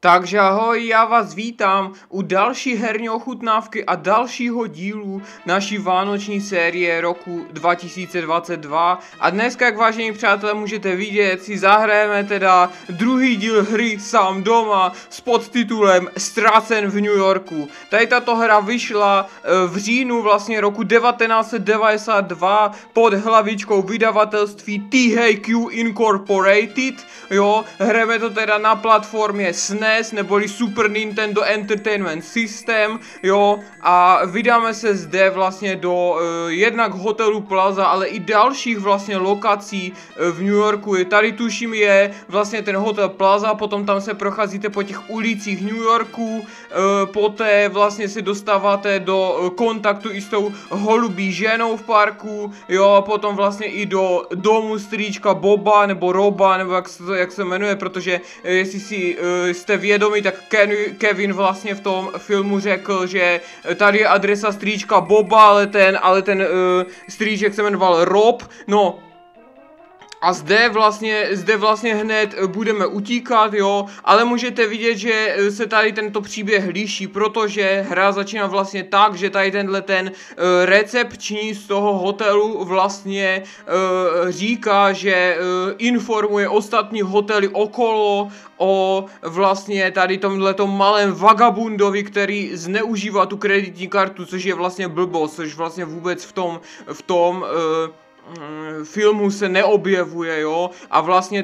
Takže ahoj, já vás vítám u další herní ochutnávky a dalšího dílu naší vánoční série roku 2022. A dneska, jak vážení přátelé můžete vidět, si zahrajeme teda druhý díl hry Sám doma s podtitulem Ztracen v New Yorku. Tady tato hra vyšla v říjnu vlastně roku 1992 pod hlavičkou vydavatelství THQ Incorporated. Jo, hrajeme to teda na platformě SNES neboli Super Nintendo Entertainment System, jo, a vydáme se zde vlastně do jednak hotelu Plaza, ale i dalších vlastně lokací v New Yorku. Tady tuším je vlastně ten hotel Plaza, potom tam se procházíte po těch ulicích New Yorku, poté vlastně se dostáváte do kontaktu i s tou holubí ženou v parku, jo, a potom vlastně i do domu strýčka Boba nebo Roba, nebo jak se jmenuje, protože jestli si jste vědomi, tak Kevin vlastně v tom filmu řekl, že tady je adresa strýčka Boba, ale ten strýček se jmenoval Rob, no. A zde vlastně hned budeme utíkat, jo, ale můžete vidět, že se tady tento příběh liší, protože hra začíná vlastně tak, že tady ten recepční z toho hotelu vlastně říká, že informuje ostatní hotely okolo o vlastně tady tomhletom malém vagabundovi, který zneužívá tu kreditní kartu, což je vlastně blbost, což vlastně vůbec v tom filmu se neobjevuje, jo, a vlastně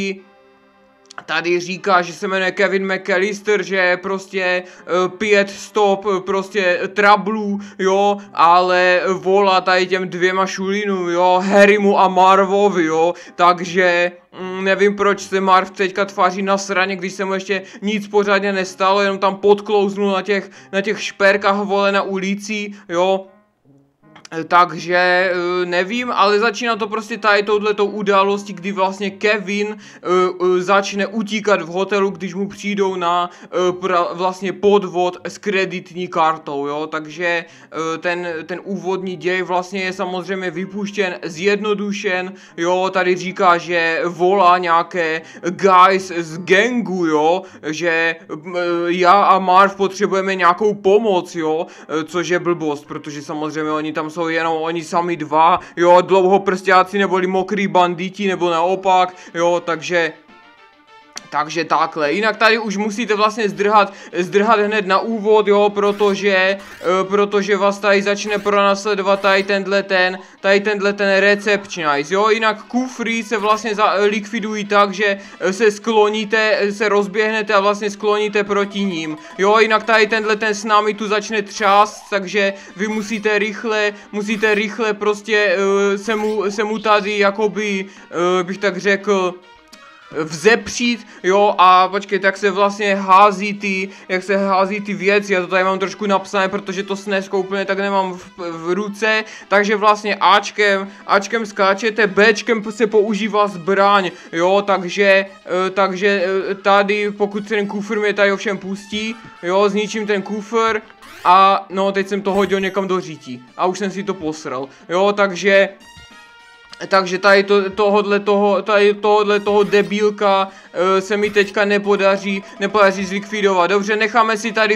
tady říká, že se jmenuje Kevin McAllister, že prostě 5 stop prostě trablů, jo, ale volá tady těm dvěma šulínům, jo, Harrymu a Marvovi, jo, takže nevím, proč se Marv teďka tváří na sraně, když se mu ještě nic pořádně nestalo, jenom tam podklouznul na těch šperkách, vole, na ulici, jo. Takže nevím, ale začíná to prostě tady touhletou událostí, kdy vlastně Kevin začne utíkat v hotelu, když mu přijdou na vlastně podvod s kreditní kartou, jo, takže ten úvodní děj vlastně je samozřejmě vypuštěn, zjednodušen, jo, tady říká, že volá nějaké guys z gangu, jo, že já a Marv potřebujeme nějakou pomoc, jo, což je blbost, protože samozřejmě oni tam jsou jenom oni sami dva, jo, dlouhoprstáci neboli mokrý banditi, nebo naopak, jo, takže takhle. Jinak tady už musíte vlastně zdrhat hned na úvod, jo, protože vás tady začne pronásledovat tady tenhle ten recepčnice, jo. Jinak kufry se vlastně likvidují tak, že se rozběhnete a vlastně skloníte proti ním, jo. Jinak tady tenhle ten s námi tu začne třást, takže vy musíte rychle prostě se mu tady jakoby, bych tak řekl, vzepřít, jo, a počkejte, jak se vlastně hází ty věci, já to tady mám trošku napsané, protože to SNESko úplně tak nemám v ruce, takže vlastně Ačkem skáčete, Bčkem se používá zbraň, jo, takže tady, pokud se ten kufr mě tady ovšem pustí, jo, zničím ten kufr a no, teď jsem to hodil někam do řítí a už jsem si to posral, jo, takže tady tohohle debílka se mi teďka nepodaří zlikvidovat. Dobře, necháme si tady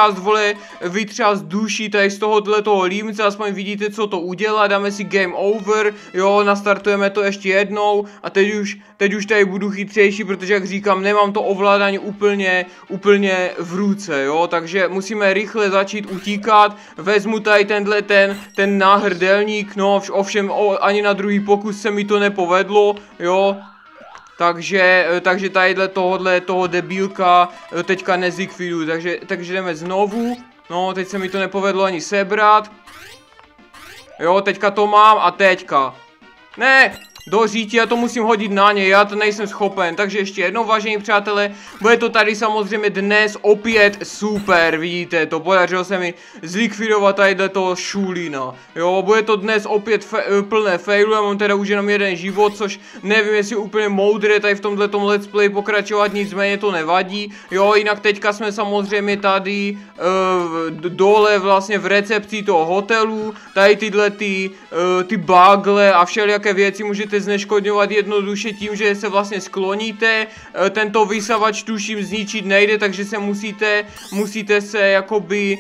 vytřást duši tady z tohoto límce, aspoň vidíte, co to udělá, dáme si game over, jo, nastartujeme to ještě jednou a teď už tady budu chytřejší, protože jak říkám, nemám to ovládání úplně v ruce, jo, takže musíme rychle začít utíkat, vezmu tady ten náhrdelník, no, ovšem ani na druhý pokus se mi to nepovedlo, jo, takže tadyhle toho debílka teďka nezlikviduju, takže jdeme znovu, no, teď se mi to nepovedlo ani sebrat, jo, teďka to mám a teďka, ne! Do řítí, já to musím hodit na ně, já to nejsem schopen, takže ještě jednou, vážení přátelé, bude to tady samozřejmě dnes opět super, vidíte, to podařilo se mi zlikvidovat tady toho šulína, jo, bude to dnes opět plné failu, já mám teda už jenom jeden život, což nevím, jestli úplně moudré tady v tomhletom let's play pokračovat, nicméně to nevadí, jo, jinak teďka jsme samozřejmě tady dole vlastně v recepci toho hotelu, tady tyhle ty bagle a všelijaké věci můžete můžete zneškodňovat jednoduše tím, že se vlastně skloníte. Tento vysavač tuším zničit nejde, takže se musíte se jakoby...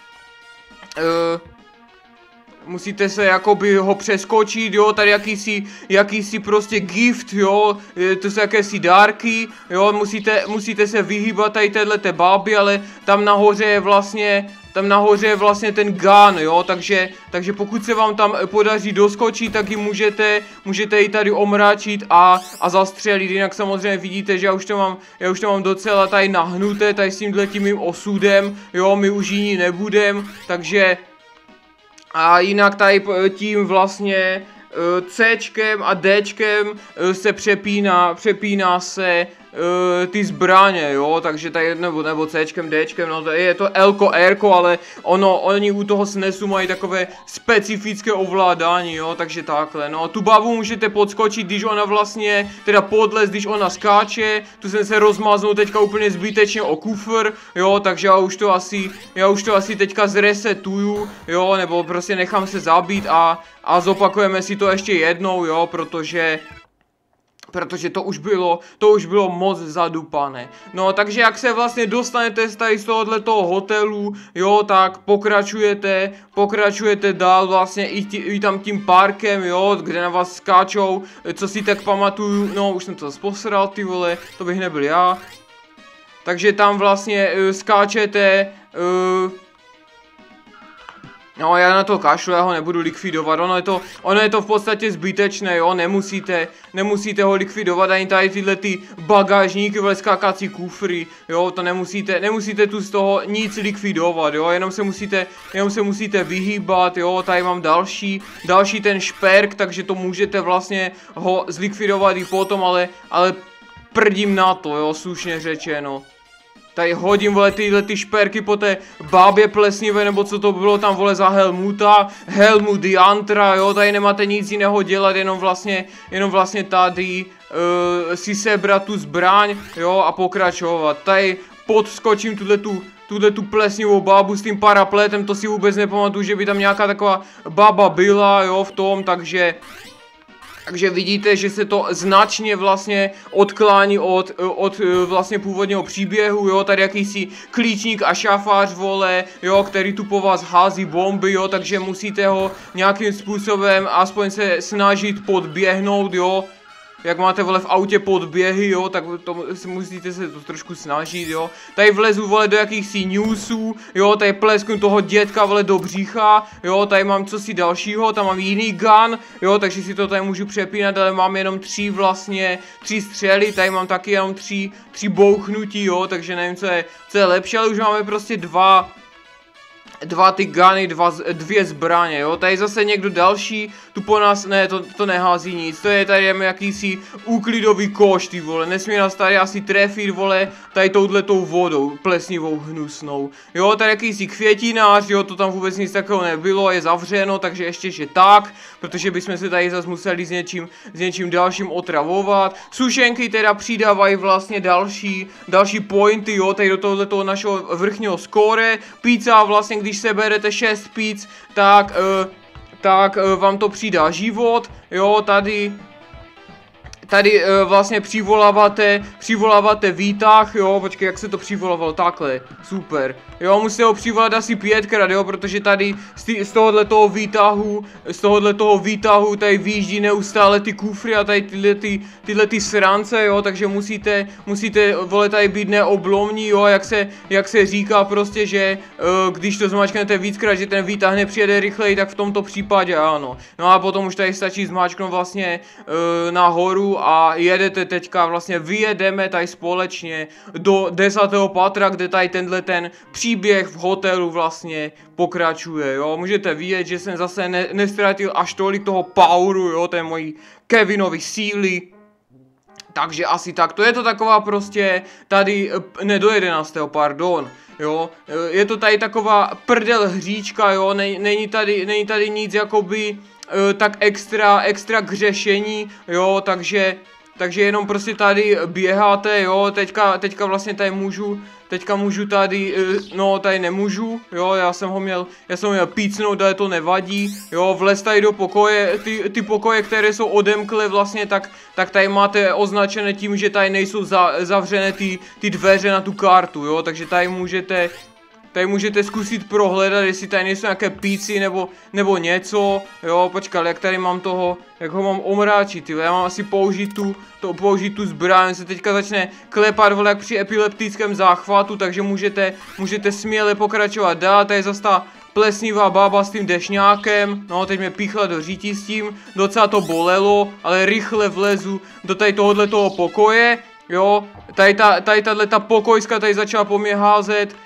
musíte se jakoby ho přeskočit, jo, tady jakýsi prostě gift, jo, to jsou jakési dárky, jo, musíte se vyhýbat tady téhleté báby, ale tam nahoře je vlastně ten gun, jo, takže pokud se vám tam podaří doskočit, tak ji můžete ji tady omráčit a zastřelit, jinak samozřejmě vidíte, že já už to mám docela tady nahnuté, tady s tímhletím mým osudem, jo, my už jiní nebudem, takže a jinak tady tím vlastně Cčkem a Dčkem se přepíná se ty zbraně, jo, takže tady, nebo Cčkem, Dčkem, no je to Lko, Rko, ale oni u toho SNESu mají takové specifické ovládání, jo, takže takhle, no, tu babu můžete podskočit, když ona vlastně, teda podlez, když ona skáče, tu jsem se rozmáznul teďka úplně zbytečně o kufr, jo, takže já už to asi teďka zresetuju, jo, nebo prostě nechám se zabít a zopakujeme si to ještě jednou, jo, protože to už bylo moc zadupané. No, takže jak se vlastně dostanete tady z tohoto hotelu, jo, tak pokračujete dál vlastně i tam tím parkem, jo, kde na vás skáčou, co si tak pamatuju, no, už jsem to zase posral, ty vole, to bych nebyl já. Takže tam vlastně skáčete, no, já na to kašlu, já ho nebudu likvidovat, ono je to v podstatě zbytečné, jo, nemusíte ho likvidovat, ani tady tyhle ty bagážníky, vole, skákací kufry, jo, to nemusíte tu z toho nic likvidovat, jo, jenom se musíte vyhýbat, jo, tady mám další ten šperk, takže to můžete vlastně ho zlikvidovat i potom, ale prdím na to, jo, slušně řečeno. Tady hodím, vole, tyhle ty šperky po té bábě plesnivé, nebo co to bylo tam, vole, za Helmut Diantra, jo, tady nemáte nic jiného dělat, jenom vlastně tady si sebrat tu zbraň, jo, a pokračovat. Tady podskočím tu plesnivou bábu s tím parapletem, to si vůbec nepamatuju, že by tam nějaká taková baba byla, jo, v tom, takže vidíte, že se to značně vlastně odklání od vlastně původního příběhu, jo, tady jakýsi klíčník a šafář, vole, jo, který tu po vás hází bomby, jo, takže musíte ho nějakým způsobem aspoň se snažit podběhnout, jo. Jak máte, vole, v autě podběhy, jo, tak to musíte se to trošku snažit, jo. Tady vlezu, vole, do jakýchsi newsů, jo, tady plesknu toho dětka, vole, do břicha, jo, tady mám cosi dalšího, tam mám jiný gun, jo, takže si to tady můžu přepínat, ale mám jenom 3 střely, tady mám taky jenom 3 bouchnutí, jo, takže nevím, co je lepší, ale už máme prostě dva ty guny, dvě zbraně, jo, tady zase někdo další, tu po nás, ne, to nehází nic, to je tady jakýsi úklidový koš, ty vole, nesmí nás tady asi trefit, vole, tady touhletou vodou, plesnivou, hnusnou, jo, tady jakýsi květinář, jo, to tam vůbec nic takového nebylo, je zavřeno, takže ještě že tak, protože bychom se tady zase museli s něčím dalším otravovat, sušenky teda přidávají vlastně další pointy, jo, tady do tohoto našeho vrchního skóre, pizza vlastně, když seberete 6 pizz, tak vám to přidá život, jo, tady vlastně přivoláváte výtah, jo, počkej, jak se to přivolávalo, takhle, super, jo, musíte ho přivolat asi 5krát, jo, protože tady z tohoto výtahu tady vyjíždí neustále ty kufry a tady tyhle ty srance, jo, takže musíte, vole, tady být neoblomní, jo, jak se říká prostě, že když to zmáčknete víckrát, že ten výtah nepřijede rychleji, tak v tomto případě ano, no a potom už tady stačí zmáčknout vlastně nahoru a jedete teďka, vlastně vyjedeme tady společně do 10. patra, kde tady ten příběh v hotelu vlastně pokračuje, jo, můžete vidět, že jsem zase nestratil až tolik toho poweru, jo, té mojí Kevinovy síly. Takže asi tak, to je to taková prostě tady, ne do 11. pardon, jo, je to tady taková prdel hříčka, jo, není tady nic jakoby tak extra k řešení, jo, takže takže jenom prostě tady běháte, jo, teďka vlastně tady můžu tady, no tady nemůžu, jo, já jsem ho měl pícnout, ale to nevadí, jo, vlez tady do pokoje, ty pokoje, které jsou odemkle vlastně, tak tady máte označené tím, že tady nejsou zavřené ty dveře na tu kartu, jo, takže tady můžete zkusit prohledat, jestli tady nejsou nějaké píci nebo něco, jo, počkej, jak ho mám omráčit, já mám asi použít tu zbraň, se teďka začne klepat, vole, jak při epileptickém záchvatu, takže můžete směle pokračovat dál, tady je zase ta plesnivá bába s tím dešňákem, no, teď mě píchla do řítí s tím, docela to bolelo, ale rychle vlezu do tady tohoto pokoje, jo, tady ta pokojska tady začala po mě házet,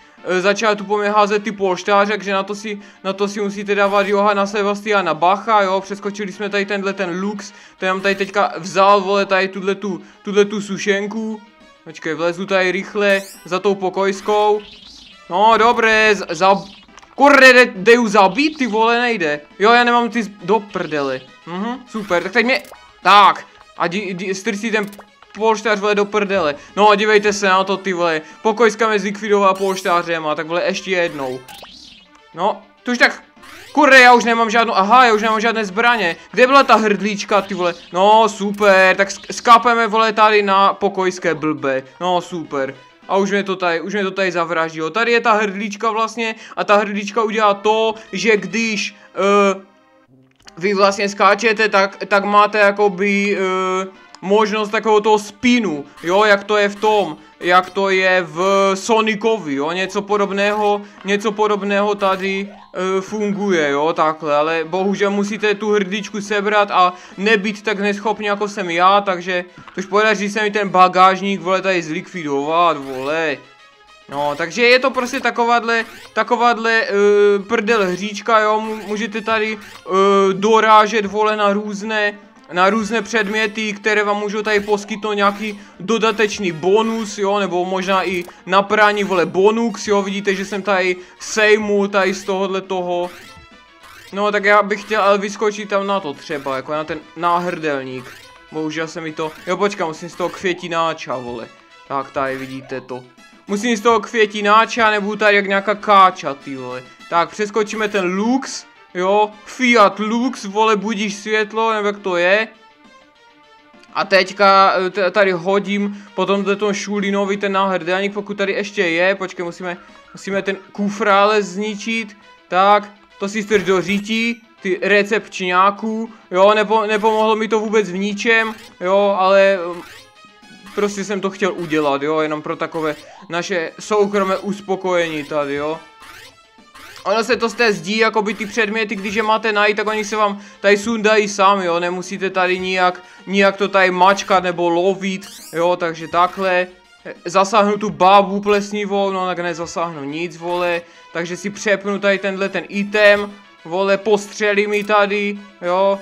ty polštáře, takže na to si musíte dávat Johana Sebastiana bacha, jo, přeskočili jsme tady ten lux, ten nám tady teďka vzal, vole, tady tu sušenku, počkej, vlezu tady rychle za tou pokojskou, no, dobré, kurde, dej ju zabít, ty vole, nejde, jo, já nemám ty do prdele, super, tak teď mě, tak, a strčí ten polštář, vole, do prdele. No a dívejte se na to, ty vole. Pokojska mě zlikvidovala polštářema, tak vole, ještě jednou. No, to už tak... Kurde, já už nemám žádné zbraně. Kde byla ta hrdlíčka, ty vole? No, super, tak skápeme, vole, tady na pokojské blbe. No, super. A už mě to tady zavraždilo. Tady je ta hrdlíčka vlastně a ta hrdlíčka udělá to, že když vy vlastně skáčete, tak máte jakoby možnost takového toho spinu, jo, jak to je v Sonicovi, jo, něco podobného tady funguje, jo, takhle, ale bohužel musíte tu hrdličku sebrat a nebýt tak neschopný, jako jsem já, takže tož podaří se mi ten bagážník, vole, tady zlikvidovat, vole. No, takže je to prostě takováhle prdel hříčka, jo, můžete tady dorážet, vole, na různé předměty, které vám můžou tady poskytnout nějaký dodatečný bonus, jo, nebo možná i na praní, vole, bonus, jo, vidíte, že jsem tady sejmul tady z toho. No, tak já bych chtěl ale vyskočit tam na to třeba, jako na ten náhrdelník. Bohužel se mi to, jo, počkám, musím z toho květináča, vole. Tak tady vidíte to. Musím z toho květináča, nebudu tady jak nějaká káča, ty vole. Tak, přeskočíme ten lux. Jo, Fiat Lux, vole, budíš světlo, nebo jak to je. A teďka tady hodím potom do toho Šulinovi ten náhrdelník, pokud tady ještě je. Počkej, musíme ten kufrále zničit. Tak, to si strč do řítí, ty recepčňáků. Jo, nepomohlo mi to vůbec v ničem, jo, ale prostě jsem to chtěl udělat, jo, jenom pro takové naše soukromé uspokojení tady, jo. Ono se to z té zdí, jakoby ty předměty, když je máte najít, tak oni se vám tady sundají sami, jo, nemusíte tady nijak to tady mačkat nebo lovit, jo, takže takhle. Zasáhnu tu bábu plesnivou, no tak nezasáhnu nic, vole, takže si přepnu tady ten item, vole, postřelí mi tady, jo.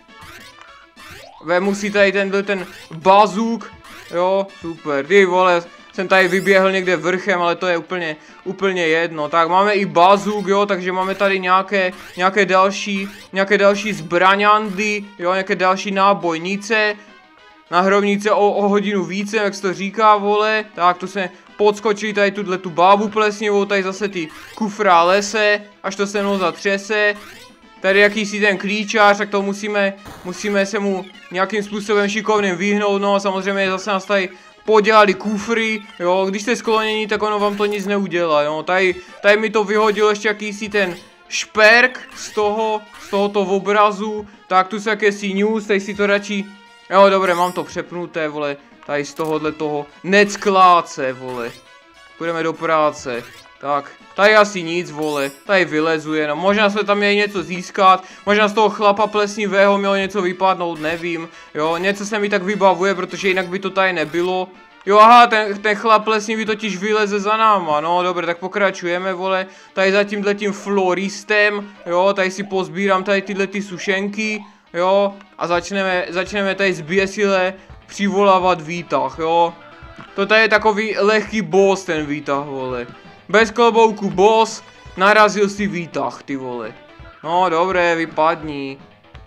Vemu si tady ten bazuk, jo, super, ty vole. Jsem tady vyběhl někde vrchem, ale to je úplně jedno. Tak máme i bazuk, jo, takže máme tady nějaké další zbraňandy, jo, nějaké další nábojnice. Nahrovnice o hodinu více, jak se to říká, vole. Tak to jsme podskočili tady tu bábu plesnivou, tady zase ty kufra lese, až to se mnou zatřese. Tady jakýsi ten klíčář, tak to musíme se mu nějakým způsobem šikovným vyhnout, no a samozřejmě zase nás tady podělali kufry, jo, když jste sklonění, tak ono vám to nic neudělá, jo, tady mi to vyhodilo ještě jakýsi ten šperk z tohoto obrazu, tak tu jsou jakési news, tady si to radši, jo, dobré, mám to přepnuté, vole, tady z toho neckláce, vole, půjdeme do práce, tak, tady asi nic, vole, tady vylezuje, no, možná se tam měli něco získat, možná z toho chlapa plesnivého mělo něco vypadnout, nevím, jo, něco se mi tak vybavuje, protože jinak by to tady nebylo. Jo, aha, ten chlap plesnivý totiž vyleze za náma, no, dobré, tak pokračujeme, vole, tady za tímhletím floristem, jo, tady si pozbírám tady tyhle ty sušenky, jo, a začneme tady zběsile přivolávat výtah, jo. To tady je takový lehký boss, ten výtah, vole. Bez klobouku boss, narazil si výtah, ty vole. No dobré, vypadni.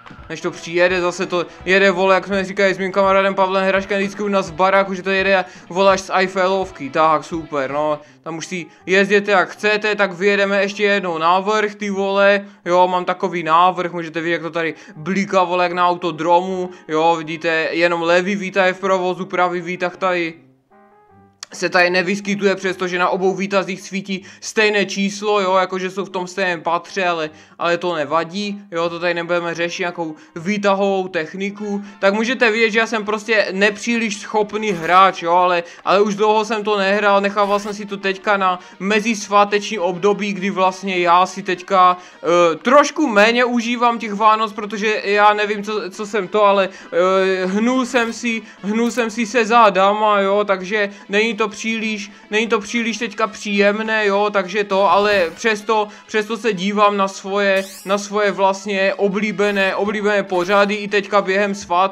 Než to přijede, zase to jede, vole, jak jsme říkali s mým kamarádem Pavlem Hraškem vždycky u nás v baráku, že to jede, vole, až z Eiffelovky, tak super, no, tam už si jezděte jak chcete, tak vyjedeme ještě jednou návrh, ty vole, jo, mám takový návrh, můžete vidět, jak to tady blíká, vole, jak na autodromu, jo, vidíte, jenom levý výtah je v provozu, pravý výtah tady se tady nevyskytuje, přestože na obou výtazích svítí stejné číslo, jo, jakože jsou v tom stejném patře, ale to nevadí, jo, to tady nebudeme řešit nějakou výtahovou techniku, tak můžete vidět, že já jsem prostě nepříliš schopný hráč, jo, ale už dlouho jsem to nehrál, nechával jsem si to teďka na mezisváteční období, kdy vlastně já si teďka trošku méně užívám těch Vánoc, protože já nevím, co jsem to, ale hnul jsem si se zádama, jo, takže není to příliš teďka příjemné, jo, takže to, ale přesto se dívám na svoje vlastně oblíbené pořady i teďka během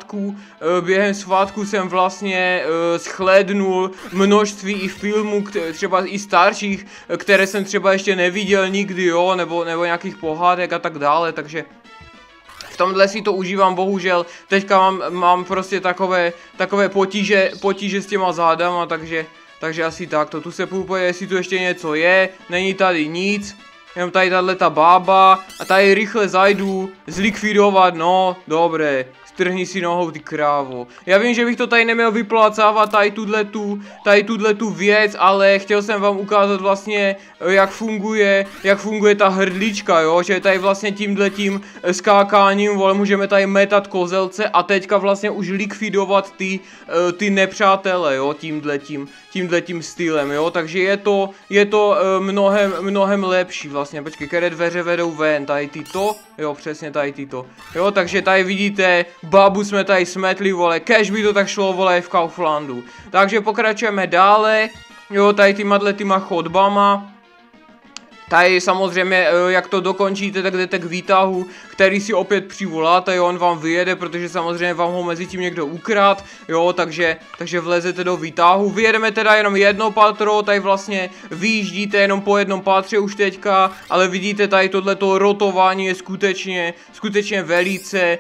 svátku jsem vlastně shlédnul množství i filmů, třeba i starších, které jsem třeba ještě neviděl nikdy, jo, nebo nějakých pohádek a tak dále, takže v tomhle si to užívám, bohužel teďka mám prostě takové potíže s těma zádama, takže asi takto. Tu se půjde, jestli tu ještě něco je, není tady nic, jenom tady tato bába a tady rychle zajdu zlikvidovat, no, dobré. Strhni si nohou, ty krávo. Já vím, že bych to tady neměl vyplácávat, tady tu věc, ale chtěl jsem vám ukázat vlastně, jak funguje ta hrdlička, jo, že tady vlastně tímhletím skákáním, vole, můžeme tady metat kozelce a teďka vlastně už likvidovat ty nepřátele, jo, tímhletím stylem, jo, takže je to mnohem lepší vlastně, počkej, které dveře vedou ven, tady tyto, jo, přesně tady tyto, jo, takže tady vidíte, babu jsme tady smetli, vole, kež by to tak šlo, vole, v Kauflandu. Takže pokračujeme dále, jo, tady těma chodbama. Tady samozřejmě, jak to dokončíte, tak jdete k výtahu, který si opět přivoláte, jo, on vám vyjede, protože samozřejmě vám ho mezi tím někdo ukrad, jo, takže vlezete do výtahu. Vyjedeme teda jenom jedno patro, tady vlastně vyjíždíte jenom po jednom patře už teďka, ale vidíte tady tohleto rotování je skutečně velice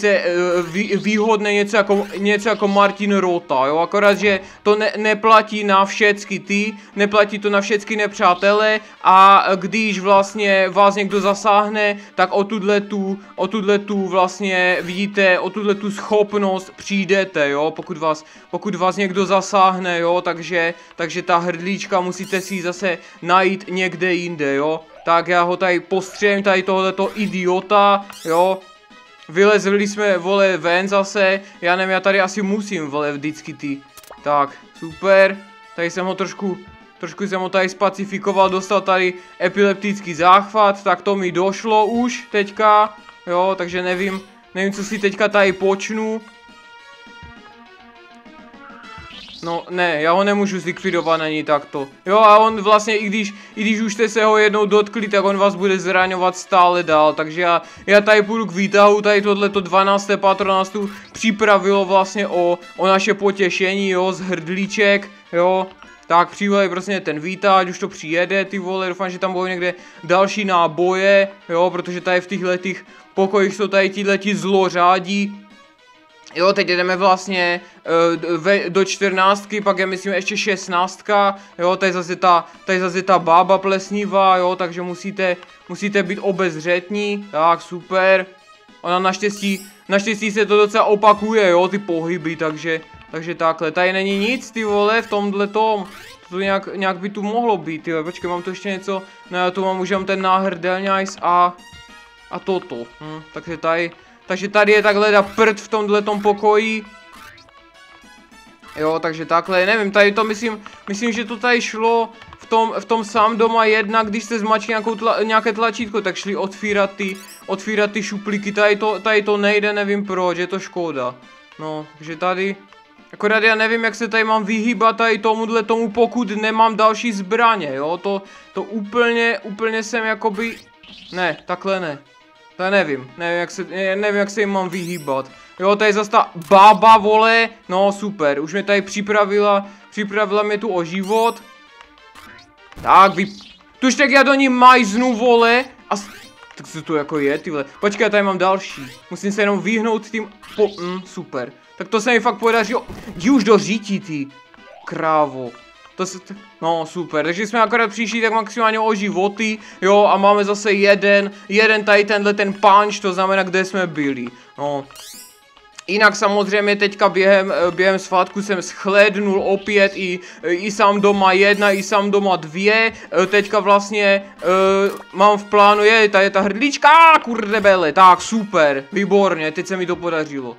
výhodné, něco jako Martin Rota, jo, akorát, že to neplatí na všechny neplatí to na všechny nepřátele a když vlastně vás někdo zasáhne, tak o tuto vlastně vidíte, o tuto schopnost přijdete, jo, pokud vás někdo zasáhne, jo, takže ta hrdlička musíte si zase najít někde jinde, jo. Tak já ho tady postřelím, tady tohleto idiota, jo. Vylezli jsme, vole, ven zase, já nevím, já tady asi musím, vole, vždycky ty. Tak, super, tady jsem ho trošku jsem ho tady spacifikoval, dostal tady epileptický záchvat, tak to mi došlo už teďka, jo, takže nevím, co si teďka tady počnu. No ne, já ho nemůžu zlikvidovat ani takto. Jo, a on vlastně, i když už jste se ho jednou dotkli, tak on vás bude zraňovat stále dál. Takže já tady půjdu k výtahu, tady tohleto 12. patro nás tu připravilo vlastně o naše potěšení, jo, z hrdlíček, jo. Tak přivolej prostě ten výtah, už to přijede, ty vole, doufám, že tam budou někde další náboje, jo, protože tady v těchto pokojích jsou tady tihleti zlořádí. Jo, teď jdeme vlastně do 14, pak je myslím ještě 16, jo, tady zase ta bába plesnivá, jo, takže musíte být obezřetní, tak super. Ona naštěstí se to docela opakuje, jo, ty pohyby, takže takhle, tady není nic, ty vole, v tomhletom, to nějak by tu mohlo být, ty vole, počkej, mám tu ještě něco, no já tu mám už ten náhrdelňajs a toto, takže tady je takhle da prd v tomhletom pokoji. Jo, takže takhle, nevím, tady to myslím, že to tady šlo v tom sám doma jedna, když jste zmačili nějaké tlačítko, tak šli otvírat ty šuplíky, tady to nejde, nevím proč, je to škoda. No, takže tady, akorát já nevím, jak se tady mám vyhýbat tady tomu, pokud nemám další zbraně, jo, to úplně jsem jakoby, ne, takhle ne. To nevím jak se jim mám vyhýbat. Jo, tady zase ta bába, vole, no super, už mě tady připravila mě tu o život. Tak, tuž tak já do ní majznu, vole, a Tak co to jako je, tyhle. Počkej, já tady mám další. Musím se jenom vyhnout tím super. Tak to se mi fakt podařilo. Jdi už do řítí, ty. Krávo. No super, takže jsme akorát přišli tak maximálně o životy, jo, a máme zase jeden tady ten punch, to znamená, kde jsme byli, no. Jinak samozřejmě teďka během svátku jsem shlédnul opět i sám doma 1, i sám doma 2. Teďka vlastně mám v plánu, tady je ta hrdlička, kurde bele, tak super, výborně, teď se mi to podařilo.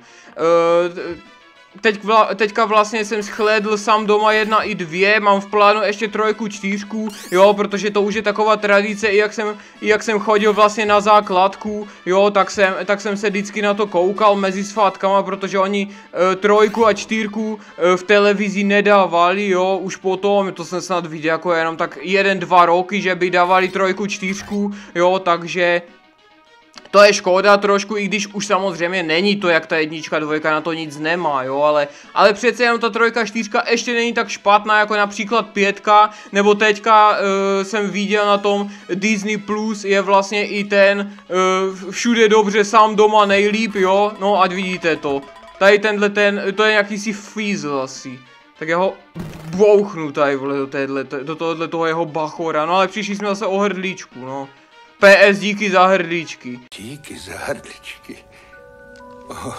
Teďka vlastně jsem shlédl sám doma 1 i 2, mám v plánu ještě 3, 4, jo, protože to už je taková tradice, i jak jsem chodil vlastně na základku, jo, tak jsem se vždycky na to koukal mezi svátkama, protože oni 3 a 4 v televizi nedávali, jo, už potom, to jsem snad viděl jako jenom tak 1-2 roky, že by dávali 3, 4, jo, takže to je škoda trošku, i když už samozřejmě není to, jak ta 1, 2 na to nic nemá, jo, ale přece jenom ta 3, 4 ještě není tak špatná, jako například 5, nebo teďka jsem viděl na tom Disney Plus, je vlastně i ten všude dobře, sám doma nejlíp, jo, no ať vidíte to. Tady to je jakýsi fízl asi. Tak já ho bouchnu tady, vole, do tohoto jeho bachora, no ale přišli jsme zase o hrdličku, no. PS, díky za hrdličky. Díky za hrdličky. Oh.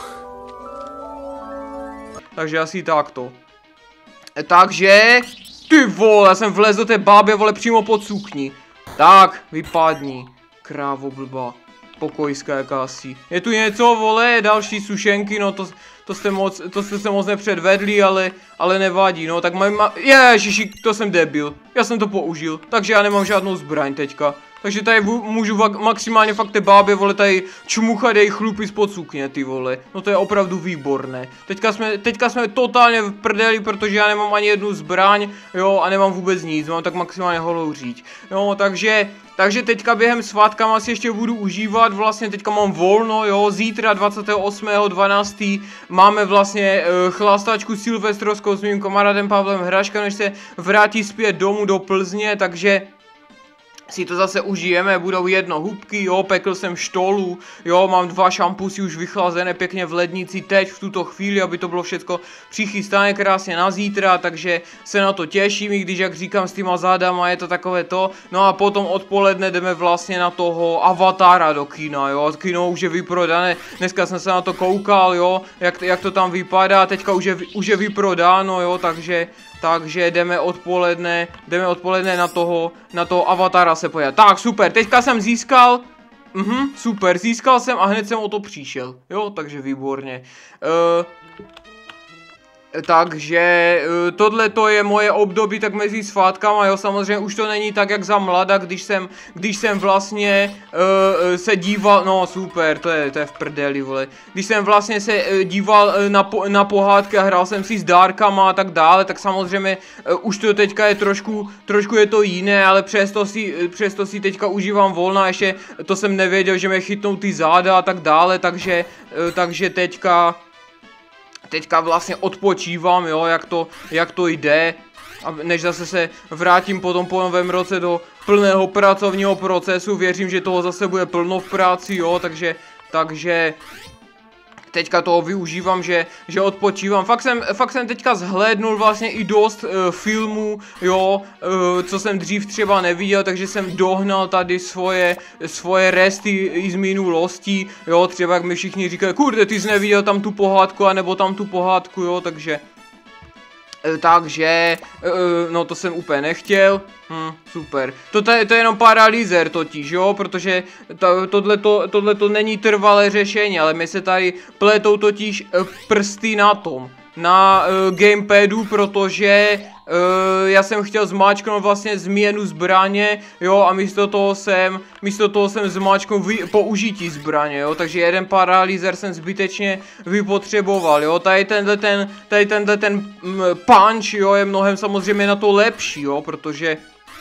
Takže asi takto. Takže... Ty vole, já jsem vlez do té bábě, vole, přímo pod sukni. Tak, vypadni. Krávo blbá. Pokojská jakási. Je tu něco, vole, další sušenky, no to jste se moc nepředvedli, ale nevadí, no, tak ježiši, to jsem debil. Já jsem to použil, takže já nemám žádnou zbraň teďka. Takže tady můžu maximálně fakt té bábě, vole, tady čmuchat jej chlupy spod sukně, ty vole. No to je opravdu výborné. Teďka jsme totálně v prdeli, protože já nemám ani jednu zbraň, jo, a nemám vůbec nic, mám tak maximálně holou říč. No, takže teďka během svátkama si ještě budu užívat, vlastně teďka mám volno, jo, zítra 28.12. máme vlastně chlastačku silvestrovskou s mým kamarádem Pavlem Hraška, než se vrátí zpět domů do Plzně, takže si to zase užijeme, budou jednohubky, jo, pekl jsem štolu, jo, mám 2 šampusy už vychlazené pěkně v lednici teď v tuto chvíli, aby to bylo všechno přichystané krásně na zítra, takže se na to těším, i když jak říkám s týma zádama je to takové to, no a potom odpoledne jdeme vlastně na toho Avatara do kina, jo, kino už je vyprodané, dneska jsem se na to koukal, jo, jak to tam vypadá, teďka už je vyprodáno, jo, takže jdeme odpoledne na toho Avatara se podívat. Tak, super, teďka jsem získal, super, získal jsem a hned jsem o to přišel, jo, takže výborně. Takže tohle to je moje období tak mezi svátkama, jo, samozřejmě už to není tak jak za mlada, když jsem vlastně se díval, no super, to je v prdeli, vole, když jsem vlastně se díval na pohádky a hrál jsem si s dárkama a tak dále, tak samozřejmě už to teďka je trošku je to jiné, ale přesto si teďka užívám volna, ještě to jsem nevěděl, že mě chytnou ty záda a tak dále, takže teďka vlastně odpočívám, jo, jak to jde, a než zase se vrátím potom po novém roce do plného pracovního procesu, věřím, že toho zase bude plno v práci, jo, takže teďka toho využívám, že odpočívám. Fakt jsem teďka zhlédnul vlastně i dost filmů, jo, co jsem dřív třeba neviděl, takže jsem dohnal tady svoje resty i z minulosti, jo, třeba jak mi všichni říkají, kurde, ty jsi neviděl tam tu pohádku, anebo tam tu pohádku, jo, takže no to jsem úplně nechtěl, super. To je jenom paralýzer totiž, jo, protože tohleto není trvalé řešení, ale mi se tady pletou totiž prsty na gamepadu, protože já jsem chtěl zmáčknout vlastně změnu zbraně, jo, a místo toho jsem zmáčknul použití zbraně, jo, takže jeden paralýzer jsem zbytečně vypotřeboval, jo, tady tenhle ten punch, jo, je mnohem samozřejmě na to lepší, jo, protože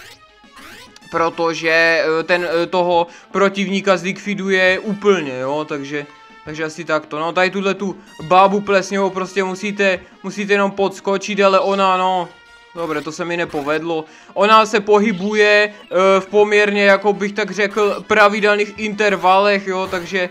ten toho protivníka zlikviduje úplně, jo, takže asi takto, no tady tu bábu plesněvou prostě musíte jenom podskočit, ale ona, no, Dobré, to se mi nepovedlo. Ona se pohybuje v poměrně, jako bych tak řekl, pravidelných intervalech, jo, takže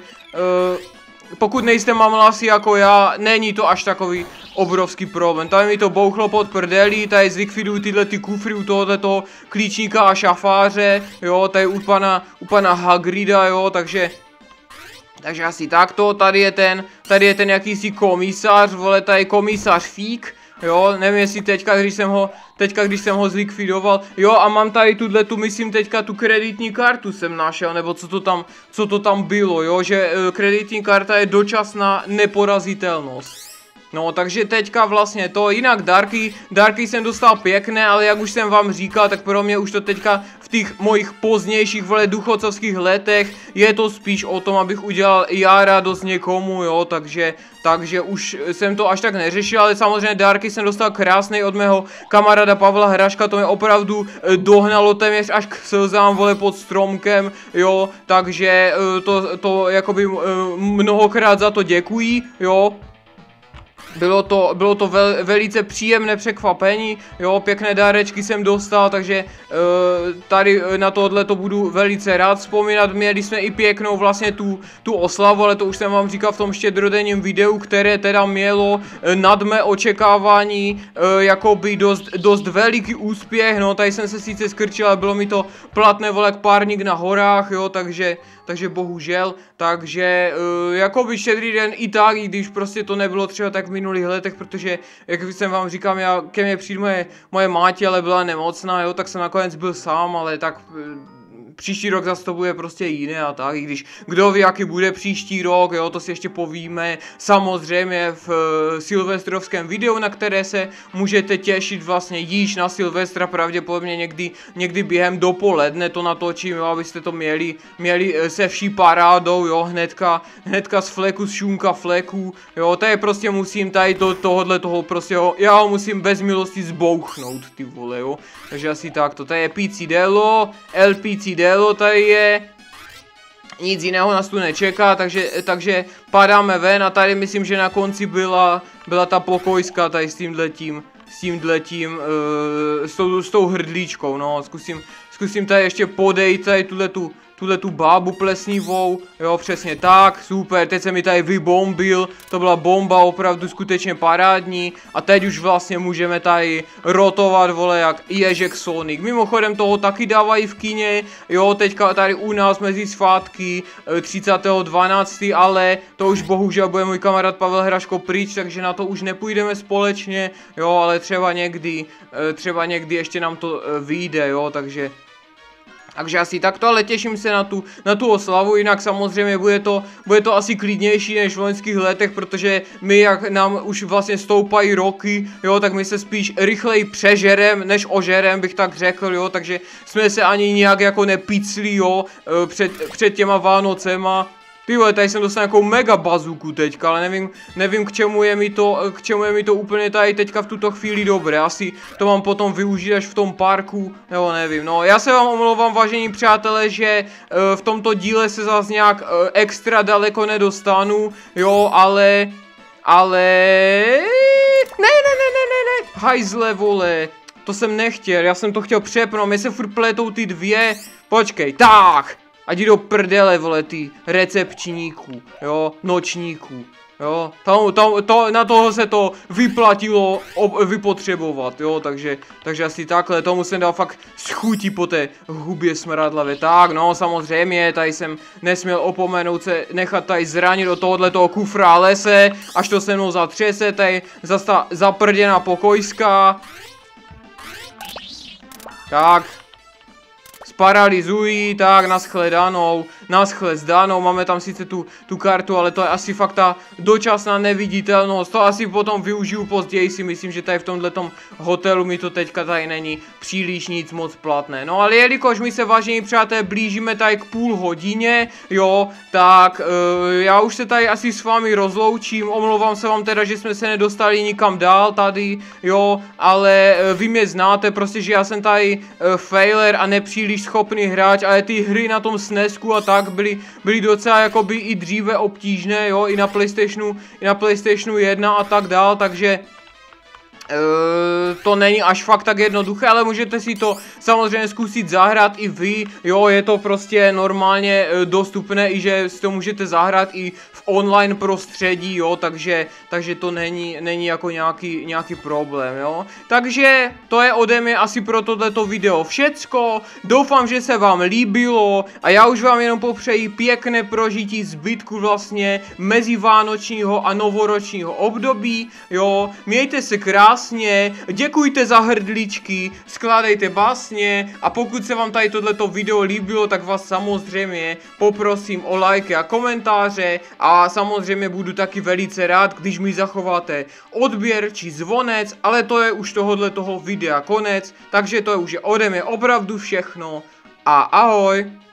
pokud nejste mamlasy jako já, není to až takový obrovský problém. Tady mi to bouchlo pod prdelí, tady zlikviduju tyhle ty kufry u tohoto klíčníka a šafáře, jo, tady u pana Hagrida, jo, takže asi takto, tady je ten jakýsi komisař, vole, tady komisař Fík, jo, nevím jestli teďka, když jsem ho zlikvidoval, jo, a mám tady tu, myslím teďka tu kreditní kartu jsem našel, nebo co to tam bylo, jo, že kreditní karta je dočasná neporazitelnost. No, takže teďka vlastně to, jinak dárky jsem dostal pěkné, ale jak už jsem vám říkal, tak pro mě už to teďka v těch mojich pozdějších, vole, důchodcovských letech je to spíš o tom, abych udělal já radost někomu, jo, takže už jsem to až tak neřešil, ale samozřejmě dárky jsem dostal krásnej od mého kamaráda Pavla Hraška, to mě opravdu dohnalo téměř až k slzám, vole, pod stromkem, jo, takže to jakoby mnohokrát za to děkuji, jo. Bylo to velice příjemné překvapení, jo, pěkné dárečky jsem dostal, takže tady na tohle to budu velice rád vzpomínat. Měli jsme i pěknou vlastně tu oslavu, ale to už jsem vám říkal v tom štědrodenním videu, které teda mělo nad mé očekávání jakoby dost veliký úspěch, no, tady jsem se sice skrčil, ale bylo mi to platné, vole, jak párník na horách, jo, takže bohužel, takže jakoby štědrý den i tak, i když prostě to nebylo třeba tak v minulých letech, protože, jak jsem vám říkám, ke mně přijde moje máti, ale byla nemocná, jo, tak jsem nakonec byl sám, ale tak příští rok zase to bude prostě jiné a tak, i když kdo ví, jaký bude příští rok, jo, to si ještě povíme, samozřejmě v silvestrovském videu, na které se můžete těšit vlastně již na Silvestra, pravděpodobně někdy během dopoledne to natočím, jo, abyste to měli se vší parádou, jo, hnedka z fleku, z šunka fleku, jo, tady prostě musím tady toho prostě, jo, já ho musím bez milosti zbouchnout, ty vole, jo, takže asi tak, to tady je Pizzidello, El Pizzidello tady je, nic jiného nás tu nečeká, takže padáme ven a tady myslím, že na konci byla ta pokojská tady s tímhletím, s tou hrdličkou, no, zkusím tady ještě podejít tady tu bábu plesnivou, jo, přesně tak, super, teď se mi tady vybombil, to byla bomba opravdu skutečně parádní a teď už vlastně můžeme tady rotovat, vole, jak Ježek Sonic. Mimochodem toho taky dávají v kině, jo, teďka tady u nás mezi svátky 30.12., ale to už bohužel bude můj kamarád Pavel Hraško pryč, takže na to už nepůjdeme společně, jo, ale třeba někdy ještě nám to vyjde, jo, takže asi takto, ale těším se na tu oslavu, jinak samozřejmě bude to asi klidnější než v loňských letech, protože my, jak nám už vlastně stoupají roky, jo, tak my se spíš rychleji přežerem, než ožerem, bych tak řekl, jo, takže jsme se ani nijak jako nepicli, jo, před těma Vánocema. Ty vole, tady jsem dostal nějakou mega bazuku teďka, ale nevím k čemu je mi to úplně tady teďka v tuto chvíli dobré, asi to mám potom využít až v tom parku, nebo nevím, no, já se vám omlouvám, vážení přátelé, že v tomto díle se zase nějak extra daleko nedostanu, jo, ale, ne, hajzle, vole, to jsem nechtěl, já jsem to chtěl přepnout, mě se furt pletou ty dvě, počkej, tak! Ať jdi do prdele, vole, ty recepčníků, jo, nočníků, jo, na toho se to vyplatilo vypotřebovat, jo, takže asi takhle, tomu jsem dal fakt schutí po té hubě smradlavě, tak, no, samozřejmě, tady jsem nesměl opomenout se nechat tady zranit do tohoto kufra lese, až to se mnou zatřese, tady zase ta zaprděná pokojská, tak. Paralizují, tak, naschle zdanou, máme tam sice tu kartu, ale to je asi fakt ta dočasná neviditelnost, to asi potom využiju později, si myslím, že tady v tomhletom hotelu mi to teďka tady není příliš nic moc platné, no ale jelikož my se, vážení přátelé, blížíme tady k půl hodině, jo, tak já už se tady asi s vámi rozloučím, omlouvám se vám teda, že jsme se nedostali nikam dál tady, jo, ale vy mě znáte, prostě, že já jsem tady failer a nepříliš schopný hráč, ale ty hry na tom SNESku a tak byly docela jakoby i dříve obtížné, jo, i na PlayStationu 1 a tak dál, takže to není až fakt tak jednoduché, ale můžete si to samozřejmě zkusit zahrát i vy, jo, je to prostě normálně dostupné, i že si to můžete zahrát i v online prostředí, jo, takže to není jako nějaký problém, jo. Takže to je ode mě asi pro tohleto video všecko, doufám, že se vám líbilo a já už vám jenom popřeji pěkné prožití zbytku vlastně mezivánočního a novoročního období, jo, mějte se krásně, děkujte za hrdličky, skládejte básně a pokud se vám tady tohleto video líbilo, tak vás samozřejmě poprosím o lajky a komentáře a samozřejmě budu taky velice rád, když mi zachováte odběr či zvonec, ale to je už tohoto videa konec, takže to je už ode mě opravdu všechno a ahoj!